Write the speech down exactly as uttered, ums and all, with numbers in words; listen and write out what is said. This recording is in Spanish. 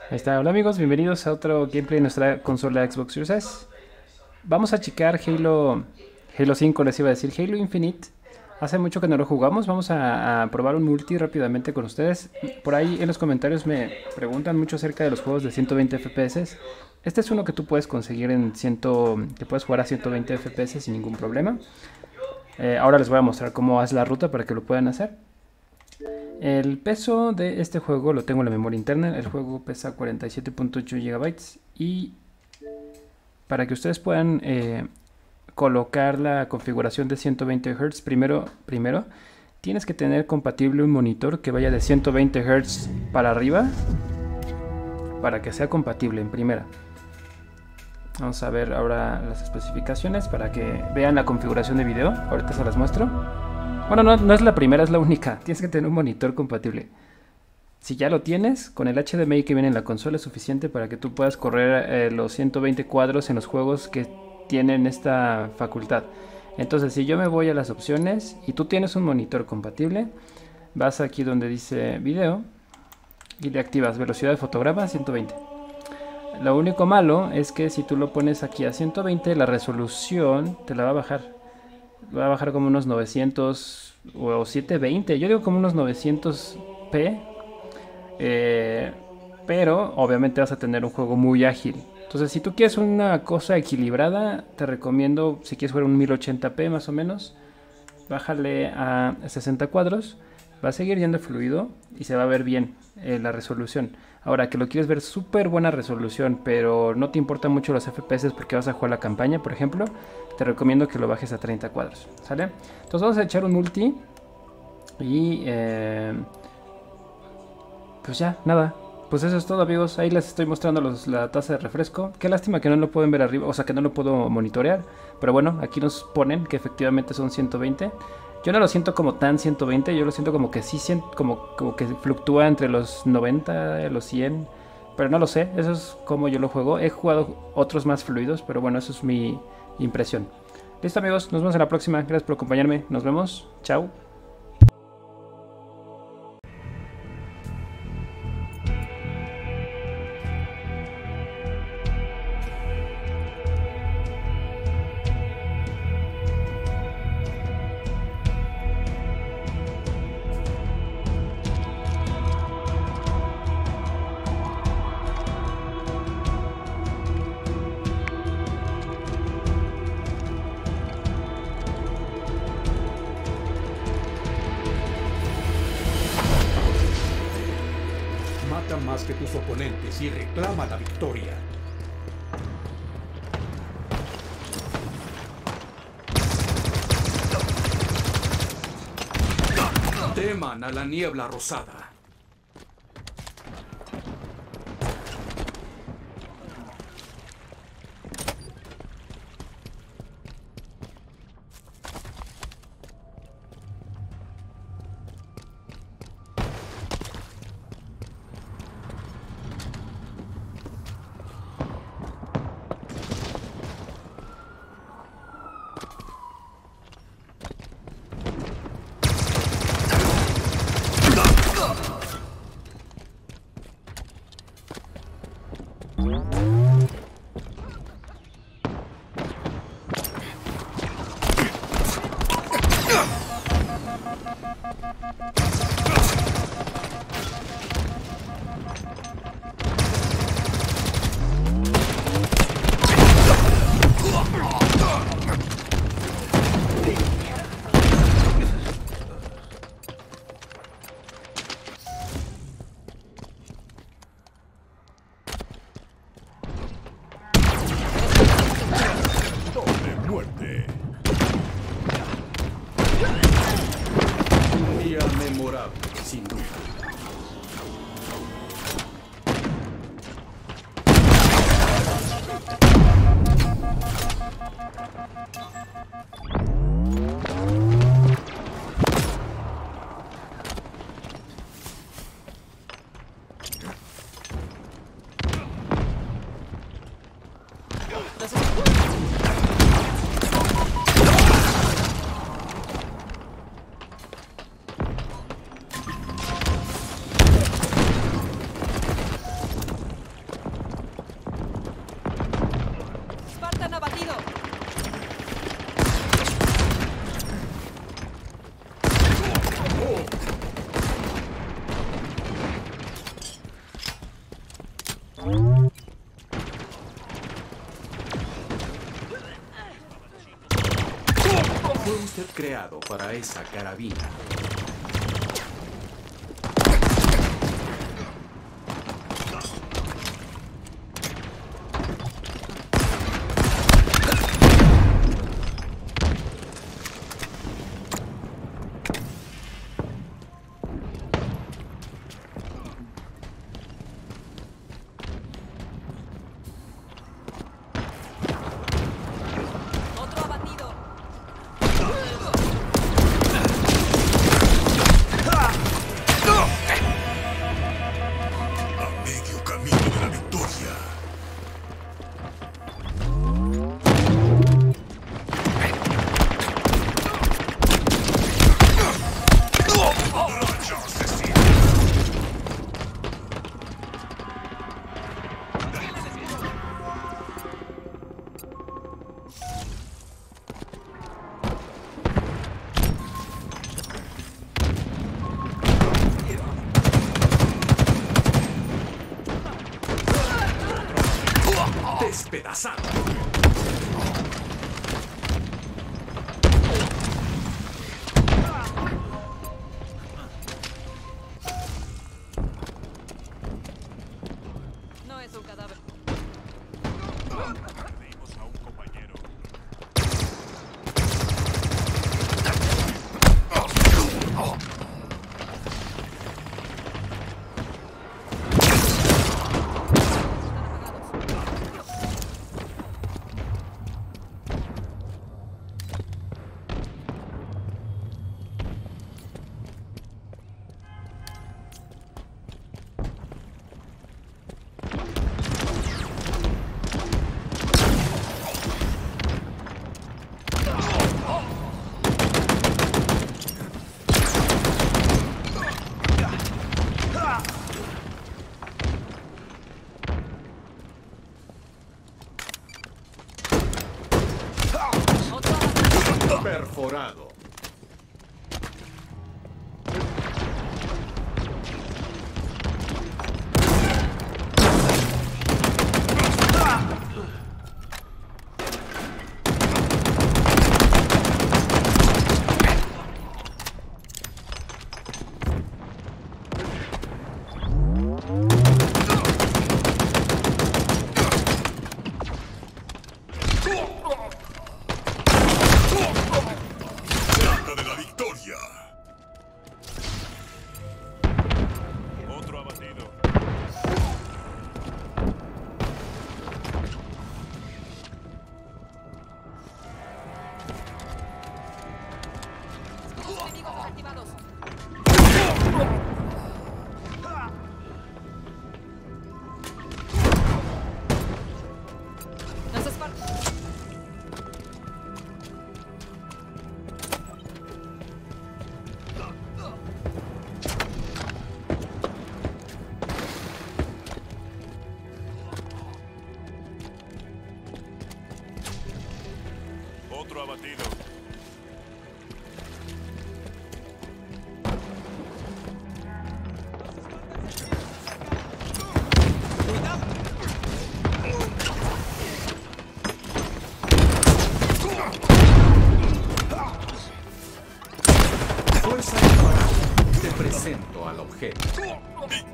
Ahí está, hola amigos, bienvenidos a otro gameplay de nuestra consola Xbox Series S. Vamos a checar Halo, Halo cinco, les iba a decir, Halo Infinite. Hace mucho que no lo jugamos, vamos a, a probar un multi rápidamente con ustedes. Por ahí en los comentarios me preguntan mucho acerca de los juegos de ciento veinte F P S. Este es uno que tú puedes conseguir en cien, que puedes jugar a ciento veinte F P S sin ningún problema. Eh, ahora les voy a mostrar cómo es la ruta para que lo puedan hacer. El peso de este juego lo tengo en la memoria interna. El juego pesa cuarenta y siete punto ocho gigabytes. Y para que ustedes puedan eh, colocar la configuración de ciento veinte hertz, primero, primero tienes que tener compatible un monitor que vaya de ciento veinte hertz para arriba, para que sea compatible en primera. Vamos a ver ahora las especificaciones para que vean la configuración de video. Ahorita se las muestro. Bueno, no, no es la primera, es la única. Tienes que tener un monitor compatible. Si ya lo tienes, con el H D M I que viene en la consola es suficiente para que tú puedas correr eh, los ciento veinte cuadros en los juegos que tienen esta facultad. Entonces, si yo me voy a las opciones y tú tienes un monitor compatible, vas aquí donde dice video y le activas velocidad de fotograma ciento veinte. Lo único malo es que si tú lo pones aquí a ciento veinte, la resolución te la va a bajar. Va a bajar como unos novecientos o setecientos veinte. Yo digo como unos novecientos p. Eh, pero obviamente vas a tener un juego muy ágil. Entonces, si tú quieres una cosa equilibrada, te recomiendo, si quieres jugar un mil ochenta p más o menos, bájale a sesenta cuadros. Va a seguir yendo fluido y se va a ver bien eh, la resolución. Ahora, que lo quieres ver súper buena resolución, pero no te importan mucho los F P S porque vas a jugar la campaña, por ejemplo, te recomiendo que lo bajes a treinta cuadros, ¿sale? Entonces vamos a echar un multi y eh, pues ya, nada. Pues eso es todo, amigos. Ahí les estoy mostrando los, la tasa de refresco. Qué lástima que no lo pueden ver arriba, o sea que no lo puedo monitorear. Pero bueno, aquí nos ponen que efectivamente son ciento veinte. Yo no lo siento como tan ciento veinte, yo lo siento como que sí siento, como, como que fluctúa entre los noventa y los cien. Pero no lo sé, eso es como yo lo juego. He jugado otros más fluidos, pero bueno, eso es mi impresión. Listo, amigos, nos vemos en la próxima. Gracias por acompañarme. Nos vemos. Chao. Mata más que tus oponentes y reclama la victoria. Teman a la niebla rosada. Muerte. Un día memorable, sin duda. creado para esa carabina. Despedazado. No es un cadáver. Perdimos a un compañero. Perforado. Otro abatido. Enemigos activados. Las espartas. Otro abatido. Fuerza ignorada. Te presento al objeto.